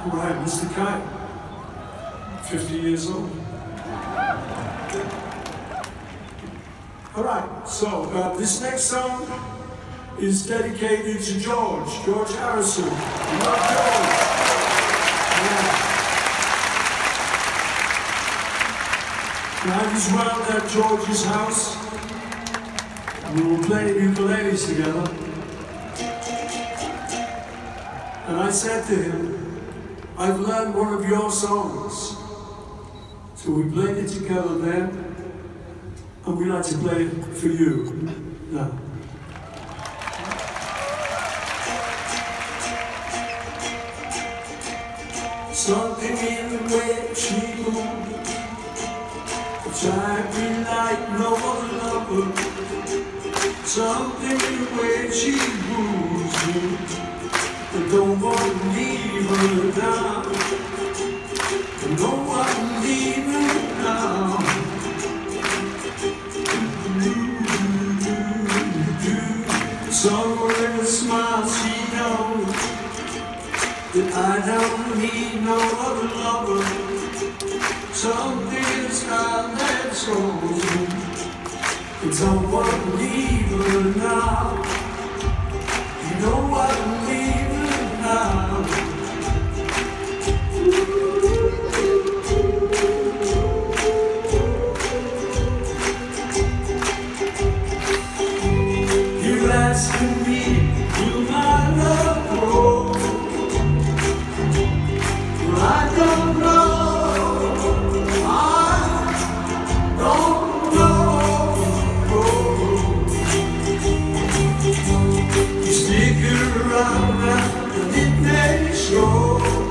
Right, Mr. Kite, 50 years old. All right, so this next song is dedicated to George Harrison. You love George? Yeah. I was round at George's house. We were playing ukuleles together. And I said to him, I've learned one of your songs. So we played it together then, and we'd like to play it for you now. Something in the way she moved, tried me like no other lover. Something in the way she moves me, I don't want to leave her down. I don't want to leave her now. Somewhere in a smile she knows that I don't need no other lover. Something inside that shows me I don't want to leave her now. You don't want to leave her now. You're asking me, will my love grow? Well, I don't know. I don't know. You stick around and it may show.